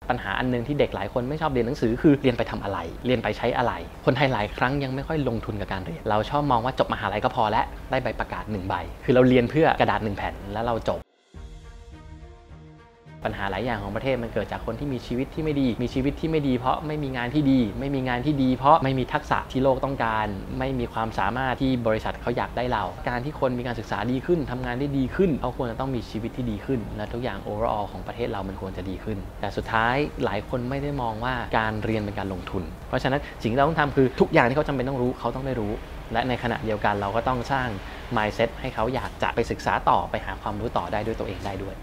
ปัญหาอันนึงที่เด็กหลายคนไม่ชอบเรียนหนังสือคือเรียนไปทำอะไรเรียนไปใช้อะไรคนไทยหลายครั้งยังไม่ค่อยลงทุนกับการเรียนเราชอบมองว่าจบมหาลัยก็พอแล้วได้ใบประกาศ1ใบคือเราเรียนเพื่อกระดาษ1แผ่นแล้วเราจบปัญหาหลายอย่างของประเทศมันเกิดจากคนที่มีชีวิตที่ไม่ดีมีชีวิตที่ไม่ดีเพราะไม่มีงานที่ดีไม่มีงานที่ดีเพราะไม่มีทักษะที่โลกต้องการไม่มีความสามารถที่บริษัทเขาอยากได้เราการที่คนมีการศึกษาดีขึ้นทำงานได้ดีขึ้นเขาควรจะต้องมีชีวิตที่ดีขึ้นและทุกอย่าง overall ของประเทศเรามันควรจะดีขึ้นแต่สุดท้ายหลายคนไม่ได้มองว่าการเรียนเป็นการลงทุนเพราะฉะนั้นสิ่งที่เราต้องทำคือทุกอย่างที่เขาจำเป็นต้องรู้เขาต้องได้รู้และในขณะเดียวกันเราก็ต้องสร้าง mindset ให้เขาอยากจะไปศึกษาต่อไปหาความรู้ต่อได้ด้วยตัวเองได้ด้วย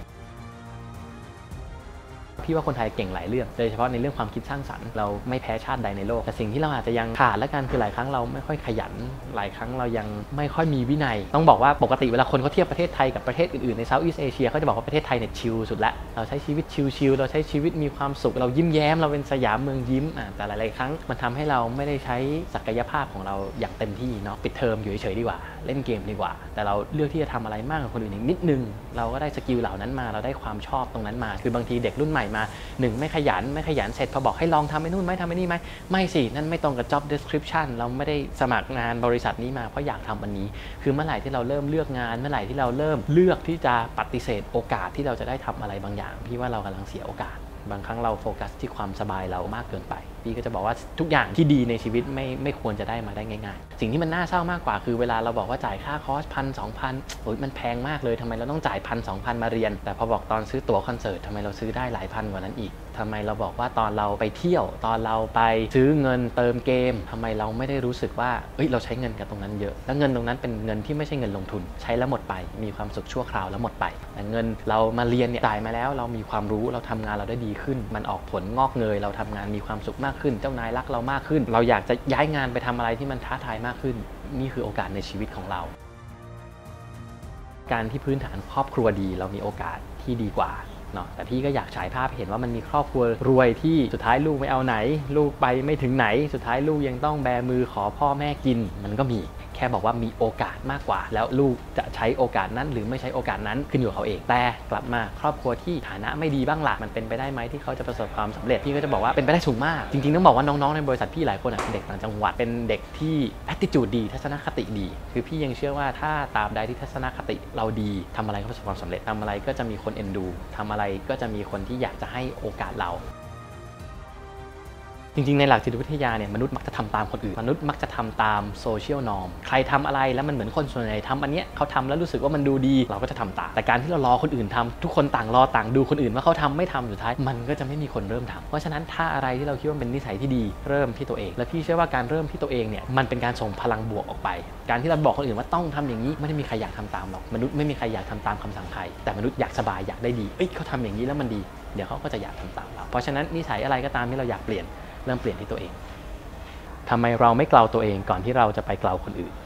พี่ว่าคนไทยเก่งหลายเรื่องโดยเฉพาะในเรื่องความคิดสร้างสรรค์เราไม่แพ้ชาติใดในโลกแต่สิ่งที่เราอาจจะยังขาดและกันคือหลายครั้งเราไม่ค่อยขยันหลายครั้งเรายังไม่ค่อยมีวินัยต้องบอกว่าปกติเวลาคนเขาเทียบประเทศไทยกับประเทศอื่นๆในเซาท์อีสต์เอเชียเขาจะบอกว่าประเทศไทยเนี่ยชิลสุดละเราใช้ชีวิตชิลเราใช้ชีวิตมีความสุขเรายิ้มแย้มเราเป็นสยามเมืองยิ้มแต่หลายๆครั้งมันทำให้เราไม่ได้ใช้ศักยภาพของเราอย่างเต็มที่เนาะปิดเทอมอยู่เฉยๆดีกว่าเล่นเกมดีกว่าแต่เราเลือกที่จะทำอะไรมากกว่าคนอื่นอีกนิดนึงเราก็ได้สกิลเหล่านั้นมาเราได้ความชอบตรงนั้นมาคือบางทีเด็กรุ่นใหม่มา1ไม่ขยันเสร็จพอบอกให้ลองทำไอ้นู่นไม่ทำไอ้นี่ไหมไม่สินั่นไม่ตรงกับ job description เราไม่ได้สมัครงานบริษัทนี้มาเพราะอยากทำวันนี้คือเมื่อไหร่ที่เราเริ่มเลือกงานเมื่อไหร่ที่เราเริ่มเลือกที่จะปฏิเสธโอกาสที่เราจะได้ทำอะไรบางอย่างพี่ว่าเรากำลังเสียโอกาสบางครั้งเราโฟกัสที่ความสบายเรามากเกินไปพี่ก็จะบอกว่าทุกอย่างที่ดีในชีวิตไม่ควรจะได้มาได้ง่ายๆสิ่งที่มันน่าเศร้ามากกว่าคือเวลาเราบอกว่าจ่ายค่าคอร์ส1,000-2,000โอ้ยมันแพงมากเลยทำไมเราต้องจ่าย1,000-2,000มาเรียนแต่พอบอกตอนซื้อตั๋วคอนเสิร์ตทำไมเราซื้อได้หลายพันกว่านั้นอีกทำไมเราบอกว่าตอนเราไปเที่ยวตอนเราไปซื้อเงินเติมเกมทำไมเราไม่ได้รู้สึกว่าเราใช้เงินกับตรงนั้นเยอะแล้วเงินตรงนั้นเป็นเงินที่ไม่ใช่เงินลงทุนใช้แล้วหมดไปมีความสุขชั่วคราวแล้วหมดไปแต่เงินเรามาเรียนเนี่ยจ่ายมาแล้วเรามีความรู้เราทำงานเราได้ดีขึ้นมันออกผลงอกเงยเราทำงานมีความสุขมากขึ้นเจ้านายรักเรามากขึ้นเราอยากจะย้ายงานไปทำอะไรที่มันท้าทายมากขึ้นนี่คือโอกาสในชีวิตของเราการที่พื้นฐานครอบครัวดีเรามีโอกาสที่ดีกว่าเนาะแต่พี่ก็อยากฉายภาพเห็นว่ามันมีครอบครัวรวยที่สุดท้ายลูกไม่เอาไหนลูกไปไม่ถึงไหนสุดท้ายลูกยังต้องแบมือขอพ่อแม่กินมันก็มีแค่บอกว่ามีโอกาสมากกว่าแล้วลูกจะใช้โอกาสนั้นหรือไม่ใช้โอกาสนั้นขึ้นอยู่กับเขาเองแต่กลับมาครอบครัวที่ฐานะไม่ดีบ้างล่ะมันเป็นไปได้ไหมที่เขาจะประสบความสำเร็จพี่ก็จะบอกว่าเป็นไปได้สูงมากจริงๆต้องบอกว่าน้องๆในบริษัทพี่หลายคนเป็นเด็กต่างจังหวัดเป็นเด็กที่ attitude ดีทัศนคติดีคือพี่ยังเชื่อว่าถ้าตามใดที่ทัศนคติเราดีทำอะไรก็ประสบความสำเร็จทำอะไรก็จะมีคนเอ็นดูทำอะไรก็จะมีคนที่อยากจะให้โอกาสเราจริงๆในหลักจิตวิทยาเนี่ยมนุษย์มักจะทำตามคนอื่นมนุษย์มักจะทำตามโซเชียลนอร์มใครทำอะไรแล้วมันเหมือนคนส่วนใหญ่ทำอันเนี้ยเขาทำแล้วรู้สึกว่ามันดูดีเราก็จะทำตามแต่การที่เรารอคนอื่นทำทุกคนต่างรอต่างดูคนอื่นว่าเขาทำไม่ทำสุดท้ายมันก็จะไม่มีคนเริ่มทำเพราะฉะนั้นถ้าอะไรที่เราคิดว่าเป็นนิสัยที่ดีเริ่มที่ตัวเองและพี่เชื่อว่าการเริ่มที่ตัวเองเนี่ยมันเป็นการส่งพลังบวกออกไปการที่เราบอกคนอื่นว่าต้องทำอย่างนี้ไม่ได้มีใครอยากทำตามหรอกมนุษย์ไม่มีใครอยากทำตามคำสั่งใครแต่มนุษย์อยากสบายอยากได้ดีเขาทำอย่างนี้แล้วมันดีเดี๋ยวเขาก็จะอยากทำตามเราเพราะฉะนั้นนิสัยอะไรก็ตามที่เราอยากเปลี่ยนเริ่มเปลี่ยนที่ตัวเองทำไมเราไม่เกลาตัวเองก่อนที่เราจะไปเกลาคนอื่น